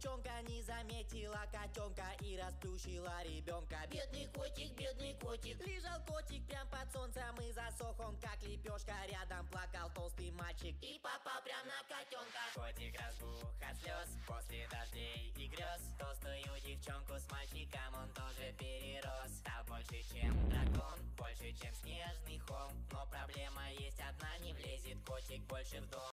девчонка не заметила котенка и расплющила ребенка. Бедный котик, бедный котик. Лежал котик прям под солнцем и засох он как лепешка. Рядом плакал толстый мальчик И попал прям на котенка. Котик разбух от слез после дождей и грез. Толстую девчонку с мальчиком он тоже перерос. Стал больше, чем дракон, больше, чем снежный холм. Но проблема есть одна, не влезет котик больше в дом.